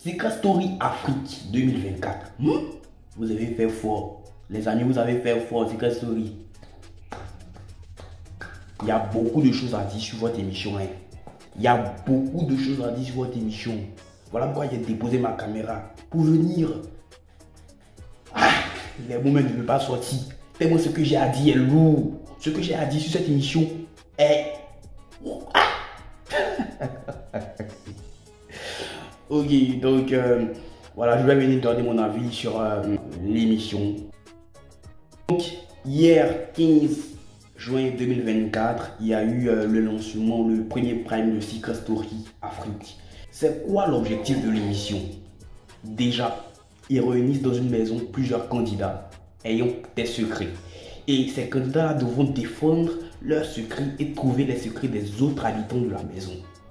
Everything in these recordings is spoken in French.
Secret Story Afrique 2024. Vous avez fait fort. Les amis, vous avez fait fort, Secret Story. Il y a beaucoup de choses à dire sur votre émission. Hein. Il y a beaucoup de choses à dire sur votre émission. Voilà pourquoi j'ai déposé ma caméra. Pour venir. Les moments ne veulent pas sortir. Tellement ce que j'ai à dire est lourd. Ce que j'ai à dire sur cette émission est... Ok, donc voilà, je vais venir donner mon avis sur l'émission. Donc, hier 15 juin 2024, il y a eu le lancement, le premier prime de Secret Story Afrique. C'est quoi l'objectif de l'émission? Déjà, ils réunissent dans une maison plusieurs candidats ayant des secrets. Et ces candidats devront défendre leurs secrets et trouver les secrets des autres habitants de la maison.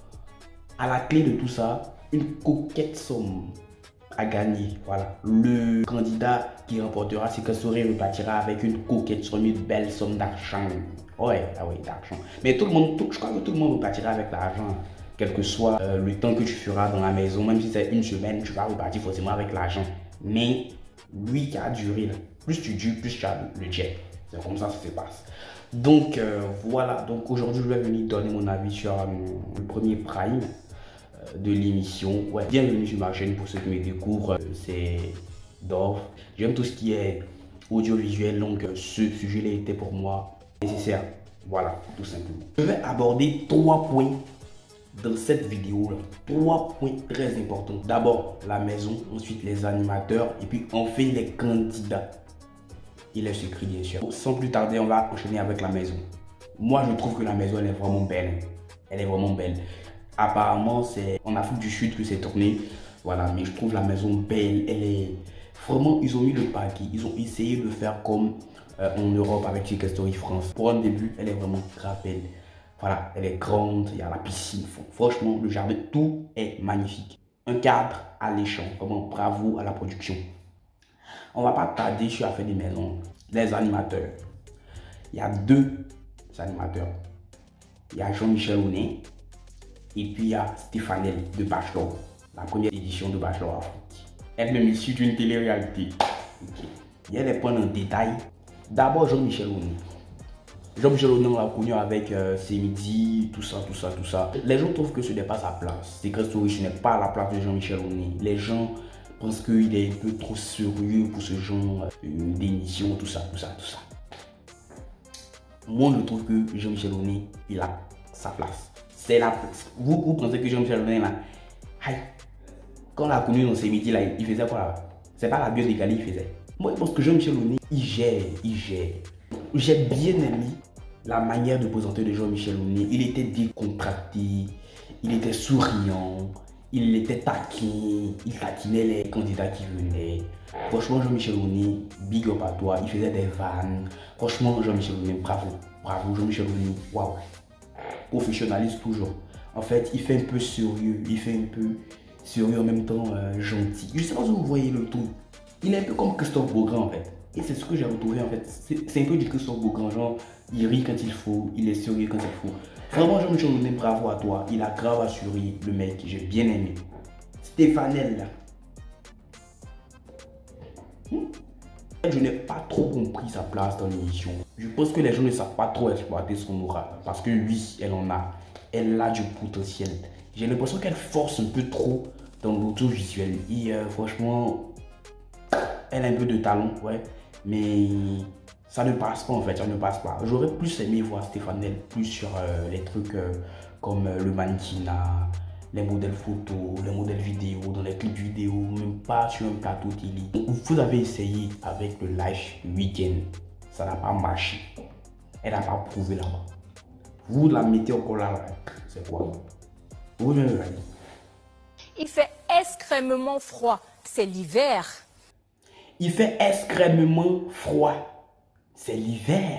À la clé de tout ça, une coquette somme à gagner. Voilà. Le candidat qui remportera Secret Story repartira avec une coquette somme, une belle somme d'argent. Ouais, ah oui, d'argent. Mais tout le monde, je crois que tout le monde repartira avec l'argent. Quel que soit le temps que tu feras dans la maison, même si c'est une semaine, tu vas repartir forcément avec l'argent. Mais lui qui a duré, là, plus tu dures, plus tu as le jet. C'est comme ça que ça se passe. Donc voilà, donc aujourd'hui je vais venir donner mon avis sur le premier prime de l'émission. Ouais, bienvenue sur ma chaîne pour ceux qui me découvrent, c'est Dorf. J'aime tout ce qui est audiovisuel, donc ce sujet-là était pour moi nécessaire. Voilà, tout simplement. Je vais aborder 3 points dans cette vidéo-là. 3 points très importants. D'abord, la maison, ensuite les animateurs et puis enfin les candidats. Et les secrets, bien sûr. Sans plus tarder, on va enchaîner avec la maison. Moi, je trouve que la maison, elle est vraiment belle. Elle est vraiment belle. Apparemment, c'est en Afrique du Sud que c'est tourné. Voilà, mais je trouve la maison belle. Elle est vraiment, ils ont mis le paquet. Ils ont essayé de faire comme en Europe avec Secret Story France. Pour un début, elle est vraiment grave belle. Voilà, elle est grande, il y a la piscine. Franchement, le jardin, tout est magnifique. Un cadre alléchant. Vraiment, bravo à la production. On va pas tarder sur la fin des maisons. Les animateurs. Il y a 2 animateurs. Il y a Jean-Michel Auné et puis il y a Stéphanel de Bachelor. La première édition de Bachelor Afrique. Elle-même issue d'une télé-réalité. Okay. Il y a les points en détail. D'abord Jean-Michel Auné. Jean-Michel Auné, on l'a connu avec C'est Midi, tout ça. Les gens trouvent que ce n'est pas sa place. Secret Story, ce n'est pas la place de Jean-Michel Auné. Les gens pense qu'il est un peu trop sérieux pour ce genre d'émission, tout ça. Moi, je trouve que Jean-Michel Auné, il a sa place. C'est la place. Vous pensez que Jean-Michel Auné, là, quand on l'a connu dans ces métiers, là, il faisait quoi là? C'est pas la bio d'égalé, il faisait. Moi, je pense que Jean-Michel Auné, il gère. J'ai bien aimé la manière de présenter de Jean-Michel Auné. Il était décontracté, il était souriant. Il était taquin, il taquinait les candidats qui venaient. Franchement, Jean-Michel Auné, big up à toi, il faisait des vannes. Franchement, Jean-Michel Auné, bravo. Bravo, Jean-Michel Auné, waouh. Professionnaliste toujours. En fait, il fait un peu sérieux, en même temps gentil. Je sais pas si vous voyez le tout. Il est un peu comme Christophe Beaugrand en fait. Et c'est ce que j'ai retrouvé en fait. C'est un peu du Christophe Beaugrand, genre, il rit quand il faut, il est sérieux quand il faut. Vraiment, Jean-Michel Auné, bravo à toi. Il a grave assuré le mec, j'ai bien aimé. Stéphanel, là. Je n'ai pas trop compris sa place dans l'émission. Je pense que les gens ne savent pas trop exploiter son aura. Parce que oui, elle en a. Elle a du potentiel. J'ai l'impression qu'elle force un peu trop dans l'audiovisuel. Et franchement, elle a un peu de talent, ouais. Mais ça ne passe pas en fait, ça ne passe pas. J'aurais plus aimé voir Stéphanel plus sur les trucs comme le mannequinat, les modèles photos, les modèles vidéo, dans les clips vidéo, même pas sur un plateau télé. Vous avez essayé avec le live week-end, ça n'a pas marché. Elle n'a pas prouvé là-bas. Vous la mettez encore là, c'est quoi? Vous me regardez. Il fait extrêmement froid, c'est l'hiver. Il fait extrêmement froid. C'est l'hiver.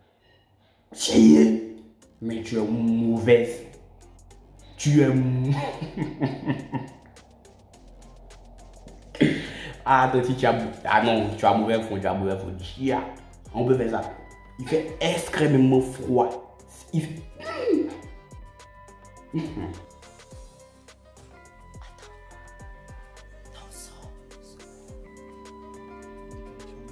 Mais tu es mauvaise. Tu es... Ah, toi, tu as... Ah non, tu as mauvais fond, Yeah. On peut faire ça. Il fait extrêmement froid. Il fait...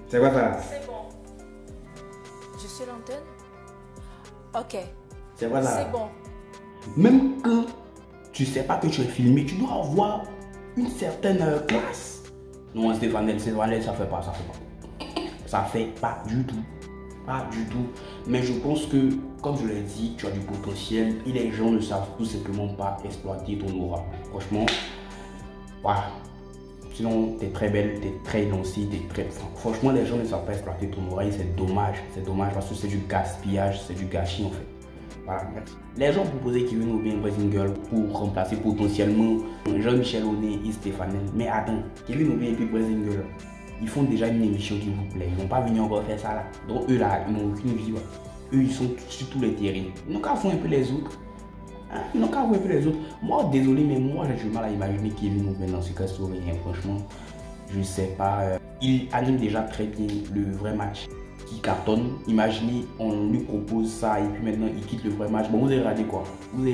C'est quoi ça? C'est bon. Je suis l'antenne. Ok. C'est quoi ça? C'est bon. Même que tu sais pas que tu es filmé, tu dois avoir une certaine classe. Non, Stéphane, ça fait pas. Ça fait pas du tout. Pas du tout. Mais je pense que, comme je l'ai dit, tu as du potentiel et les gens ne savent tout simplement pas exploiter ton aura. Franchement, voilà. Sinon, tu es très belle, tu es très élancée, tu es très... Franchement, les gens ne savent pas exploiter ton aura et c'est dommage. C'est dommage parce que c'est du gaspillage, c'est du gâchis en fait. Voilà, merci. Les gens proposaient Kevin Aubin Brésil pour remplacer potentiellement Jean-Michel Audet et Stéphane. Mais attends, Kevin Aubin et puis Brésil, ils font déjà une émission qui vous plaît. Ils n'ont pas venu encore faire ça là. Donc eux là, ils n'ont aucune vie. Ouais. Eux, ils sont sur tous les terrains. Ils n'ont qu'à voir un peu les autres. Hein? Ils n'ont qu'à voir un peu les autres. Moi, désolé, mais moi, j'ai du mal à imaginer Kevin Aubin dans ce cas sourire. Franchement, je ne sais pas. Il anime déjà très bien le vrai match qui cartonne. Imaginez, on lui propose ça et puis maintenant il quitte le vrai match. Bon, vous avez regardé quoi?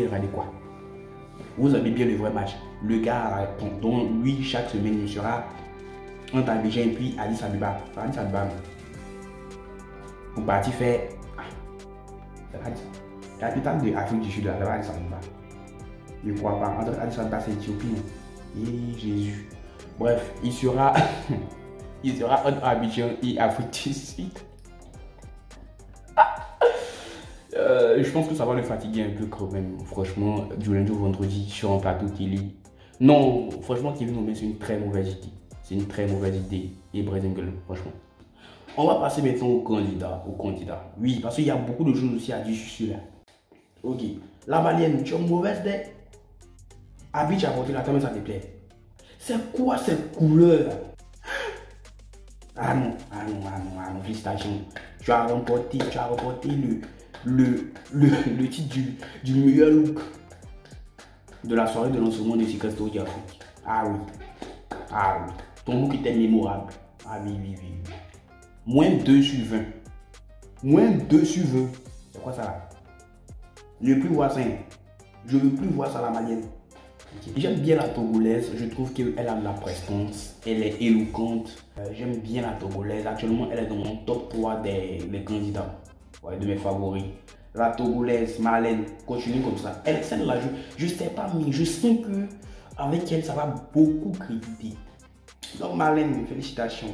Vous avez bien le vrai match. Le gars, dont lui, chaque semaine, il sera entre Abidjan et puis Addis Abeba. Pour partir faire la capitale de l'Afrique du Sud, là, Addis Abeba. Je ne crois pas. Entre Addis Abeba et Éthiopie. Et Jésus. Bref, il sera entre Abidjan et Afrique du Sud. Je pense que ça va le fatiguer un peu quand même. Franchement, du lundi au vendredi sur un plateau télé. Non, franchement, Kevin Aubin, c'est une très mauvaise idée. C'est une très mauvaise idée. Et Brésil, franchement. On va passer maintenant au candidat. Oui, parce qu'il y a beaucoup de choses aussi à dire sur celui-là. Ok. La malienne, tu as une mauvaise idée. Habit, tu as porté la table, ça te plaît. C'est quoi cette couleur? Ah non, félicitations. Tu as remporté le titre du meilleur look de la soirée de lancement de Secret Story Afrique. Ah oui. Ton look était mémorable. Ah oui. Moins 2 sur 20. C'est quoi ça là? Je ne veux plus voir ça. Je ne veux plus voir ça la malienne. Okay. J'aime bien la Togolaise. Je trouve qu'elle a de la prestance. Elle est éloquente. J'aime bien la Togolaise. Actuellement, elle est dans mon top 3 des candidats. Ouais, de mes favoris. La Togolaise, Marlène, continue comme ça. Elle est celle-là, je sais pas, mais je sens que avec elle, ça va beaucoup créditer. Donc Marlène, félicitations.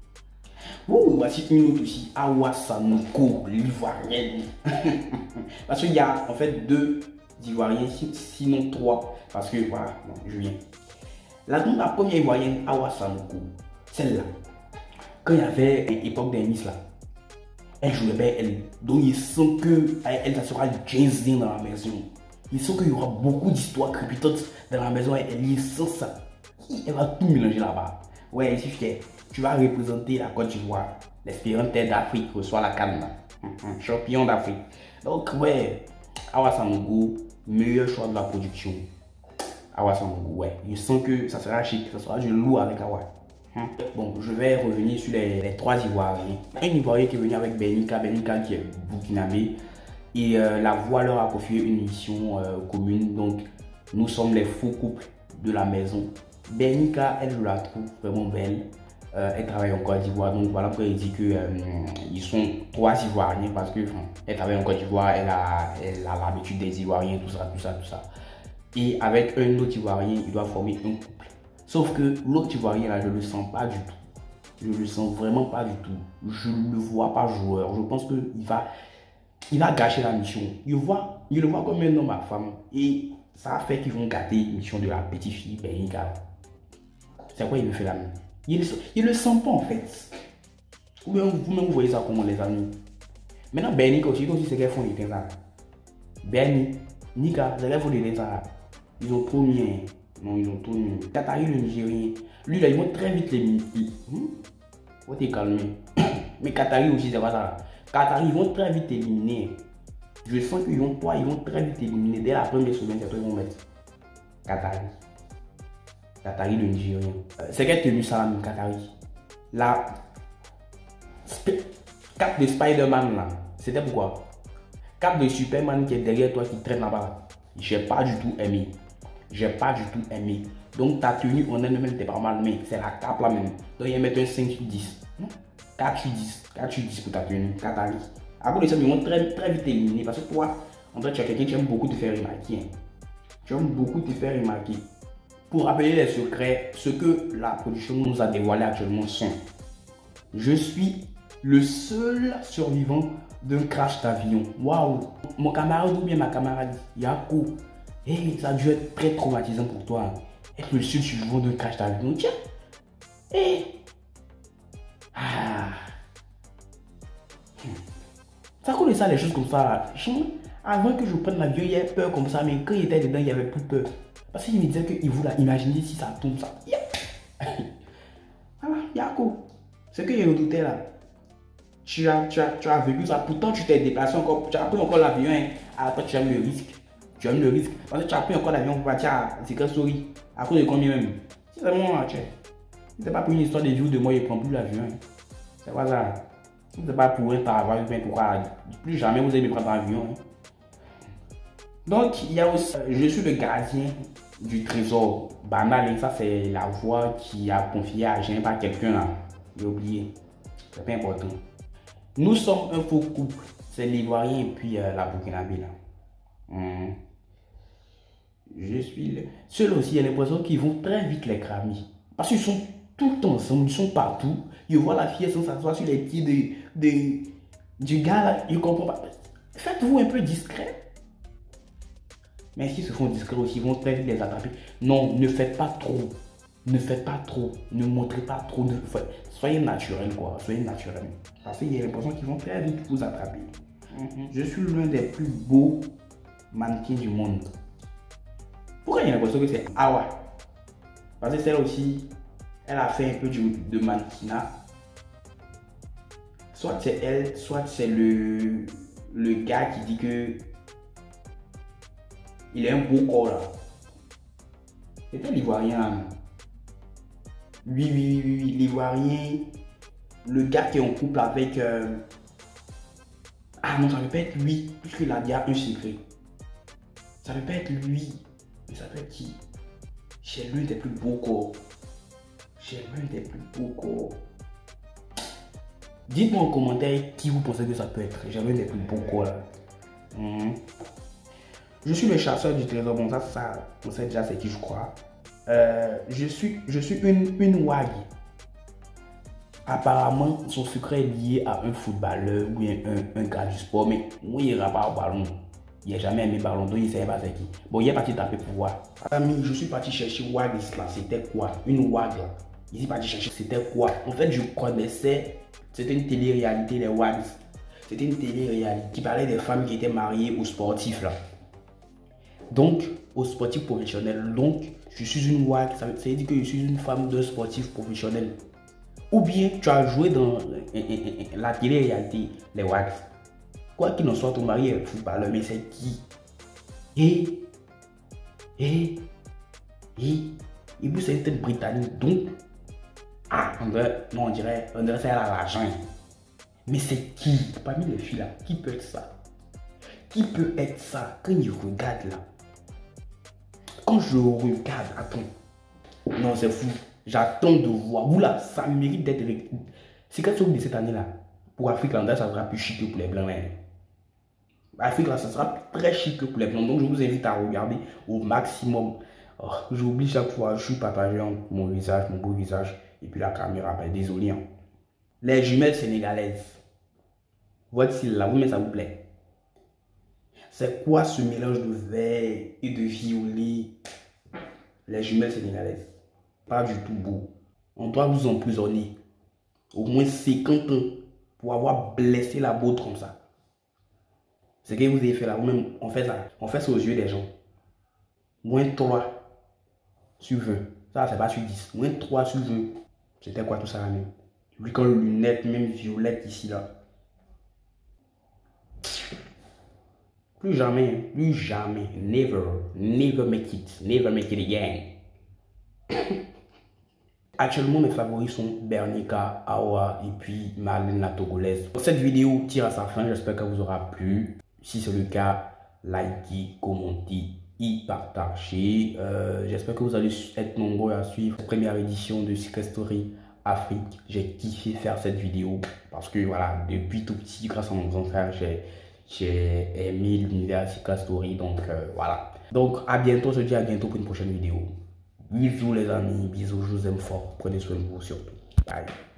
Voici une autre aussi, Awa Sanogo, l'Ivoirienne. Parce qu'il y a en fait 2 Ivoiriens, sinon 3. Parce que voilà, bon, je viens. La première Ivoirienne, Awa Sanogo, celle-là, quand il y avait l'époque des Miss là, elle jouait bien, donc il sent que elle sera James dans la maison. Il sent qu'il y aura beaucoup d'histoires crépitantes dans la maison et elle sent ça. Elle va tout mélanger là-bas. Ouais, je suis fier. Tu vas représenter la Côte d'Ivoire. L'espérance d'Afrique reçoit la canne. Champion d'Afrique. Donc ouais, Awa Sanogo, meilleur choix de la production. Awa Sanogo, ouais. Je sens que ça sera chic, ça sera du lourd avec Awa. Bon, je vais revenir sur les 3 Ivoiriens. Un Ivoirien qui est venu avec Benika qui est burkinabé. Et la Voix leur a confié une mission commune. Donc, nous sommes les faux couples de la maison. Benika, elle, je la trouve vraiment belle. Elle travaille en Côte d'Ivoire. Donc, voilà pourquoi il dit qu'ils sont 3 Ivoiriens. Parce qu'elle travaille en Côte d'Ivoire, elle a l'habitude des Ivoiriens, tout ça. Et avec un autre Ivoirien, il doit former un couple. Sauf que l'autre Ivoirien là, je ne le sens pas du tout. Je le sens vraiment pas du tout. Je ne le vois pas joueur. Je pense qu'il va gâcher la mission. Il le voit comme un homme à femme. Et ça a fait qu'ils vont gâter la mission de la petite fille Benika. C'est quoi il me fait la main? Il le sent pas en fait. Vous-même vous voyez ça comment les amis. Maintenant Benika aussi c'est qu'elles font des ça. Benika, c'est qu'elles font des ça. Ils ont trop mis. Non, ils ont tout mis. Qatari le Nigérien. Lui là, ils vont très vite les faut te calmer. Mais Qatari aussi, c'est pas ça. Qatari, ils vont très vite éliminer. Je sens qu'ils vont très vite éliminer. Dès la première semaine, c'est toi ils vont mettre Qatari le Nigérien. C'est quelle tenue ça, même Qatari? La 4 de Spider-Man là. C'était pourquoi? 4 de Superman qui est derrière toi qui traîne là-bas. J'ai pas du tout aimé. Donc ta tenue en elle-même n'était pas mal, mais c'est la cape là même. Donc il va mettre un 5 sur 10. 4 sur 10. 4 sur 10 pour ta tenue. Katari. À cause de ça, ils vont très, très vite t'éliminer. Parce que toi, en fait, tu es quelqu'un qui aime beaucoup te faire remarquer. Hein. Tu aimes beaucoup te faire remarquer. Pour rappeler les secrets, ce que la production nous a dévoilé actuellement sont: je suis le seul survivant d'un crash d'avion. Waouh! Mon camarade ou bien ma camarade, Yako, hey, ça a dû être très traumatisant pour toi. Hein. Être le seul survivant d'un crash d'avion. Tiens! Hey. Ah! Ça connaît ça, les choses comme ça. Avant que je prenne l'avion, il y avait peur comme ça, mais quand il était dedans, il n'y avait plus peur. Parce qu'il me disait qu'il voulait imaginer si ça tombe, ça. Yep. Voilà, Yako. Ce que j'ai redouté là. Tu as vécu ça. Pourtant, tu t'es déplacé encore. Tu as pris encore l'avion. Hein. Après, tu aimes le risque. Tu aimes le risque. Parce que tu as pris encore l'avion pour partir à Secret Story. À cause de combien même? C'est vraiment là, tu sais. C'est pas pour une histoire de vie ou de moi, il ne prend plus l'avion. Hein. C'est pas ça. C'est pas pour un travail, mais pourquoi plus jamais vous allez me prendre l'avion. Hein. Donc, il y a aussi, je suis le gardien du trésor. Banal, ça c'est la voix qui a confié à Jean par quelqu'un là. J'ai oublié. C'est pas important. Nous sommes un faux couple. C'est l'Ivoirien et puis la Burkinabé là. Je suis le seul aussi, il y a l'impression qu'ils vont très vite les cramer. Parce qu'ils sont tout le temps ensemble, ils sont partout. Ils voient la fille sans s'asseoir sur les pieds du gars là. Ils ne comprennent pas. Faites-vous un peu discret. Mais s'ils se font discrets aussi, ils vont très vite les attraper. Non, ne faites pas trop. Ne faites pas trop. Ne montrez pas trop. Soyez naturel, quoi. Soyez naturel. Parce qu'il y a l'impression qu'ils vont très vite vous attraper. Je suis l'un des plus beaux mannequins du monde. Pourquoi il y a l'impression que c'est Awa? Parce que celle aussi, elle a fait un peu de mannequinat. Soit c'est elle, soit c'est le gars qui dit que il a un beau corps là. C'était l'Ivoirien. Oui, l'Ivoirien. Le gars qui est en couple avec... Ah non, ça ne peut pas être lui, puisqu'il a dit un secret. Ça ne peut pas être lui. Mais ça peut être qui? J'ai l'un des plus beaux corps. J'ai l'un des plus beaux corps. Dites-moi en commentaire qui vous pensez que ça peut être. J'ai l'un des plus beaux corps là. Je suis le chasseur du trésor. Bon, ça, on sait déjà c'est qui je crois. Je suis une wag. Apparemment, son secret est lié à un footballeur ou un gars du sport. Mais moi, il n'ira pas au ballon. Il n'a jamais aimé le ballon, donc il ne savait pas c'est qui. Bon, il est parti taper pour voir. Ami, je suis parti chercher wag là. C'était quoi? Une wag là. Il est parti chercher c'était quoi? En fait, je connaissais. C'était une télé-réalité, les wags. C'était une télé-réalité qui parlait des femmes qui étaient mariées aux sportifs là. Donc, aux sportifs professionnels. Donc, je suis une WAG. Ça veut dire que je suis une femme de sportif professionnel. Ou bien, tu as joué dans la télé-réalité, les WAG. Quoi qu'il en soit, ton mari est footballeur, mais c'est qui? Et puis c'est une tête britannique. Donc, on dirait c'est à l'argent. Mais c'est qui? Parmi les filles là, qui peut être ça? Qui peut être ça? Quand il regarde là, quand je regarde, attends, non c'est fou, j'attends de voir, vous là, ça mérite d'être, c'est quand tu de cette année là, pour Afrique là, ça sera plus chic que pour les blancs. Hein. Afrique là, ça sera très chic que pour les blancs, donc je vous invite à regarder au maximum. Oh, j'oublie chaque fois, je suis partagé entre mon visage, mon beau visage, et puis la caméra, ben, désolé. Hein. Les jumelles sénégalaises, votre style là, vous mais ça vous plaît? C'est quoi ce mélange de vert et de violet? Les jumelles sénégalaises. Pas du tout beau. On doit vous emprisonner. Au moins 50 ans pour avoir blessé la beauté comme ça. C'est ce que vous avez fait là. Vous-même, on fait ça. On fait ça aux yeux des gens. Moins 3 sur 20. Ça, c'est pas sur 10. Moins 3 sur 20. C'était quoi tout ça là même? Lui, quand lunettes, même violette ici là. Plus jamais, never make it again. Actuellement, mes favoris sont Bernica, Awa et puis Marlène la Togolaise. Cette vidéo tire à sa fin, j'espère qu'elle vous aura plu. Si c'est le cas, likez, commentez et partagez. J'espère que vous allez être nombreux à suivre la première édition de Secret Story Afrique. J'ai kiffé faire cette vidéo parce que voilà, depuis tout petit, grâce à mon grand frère, j'ai aimé l'univers Secret Story. Donc voilà. Donc à bientôt, je dis à bientôt pour une prochaine vidéo. Bisous les amis, bisous, je vous aime fort. Prenez soin de vous surtout. Bye.